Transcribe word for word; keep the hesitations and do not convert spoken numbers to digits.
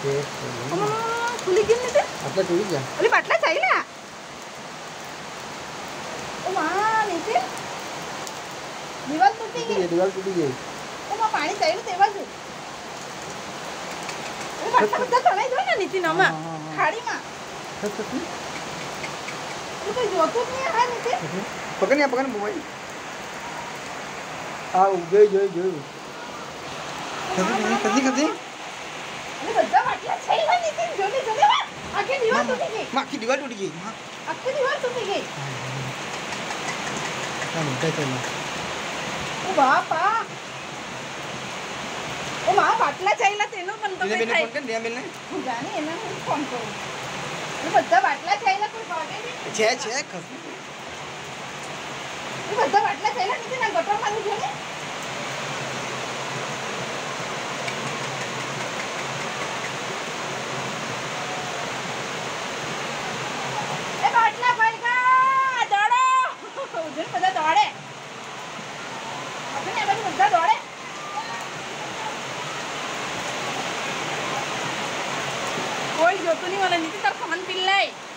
खुली गेली नाही ते आपला टोळी घ्या अरे बाटला चाईला ओ मा नीचे दिवाल टूटी गई दिवाल टूटी गई ओ मा पानी चाईला ते बाजू अरे बाटला बद्दा चढाई दो ना नीचे नमा खाड़ी मा अरे कोई जोतो नहीं है नीचे पकड़ नहीं पकड़ मोबाइल आ गई गई गई कदी कदी अरे बद्दा बाटला चाईला नीचे जोने जोने वा आखिर दीवार टूटी गई मां की दीवार टूटी गई मां आखिर दीवार टूटी गई क्या मिलता है ओ बापा ओ मां बाटला चाईला तेनो पण तो मैंने फोन कर दिया मैंने जाने है ना फोन करो ये बद्दा बाटला चाईला कोई बागे नहीं छे छे खस ये बद्दा बाटला चाईला नीचे ना गटर मारू जोने ए बाटला भाईगा दौड़ो उधर बद्दा दौड़े अपने बाजू बद्दा दौड़े कोई जोतुनी वाला नीचे तर फोन पिल्लाई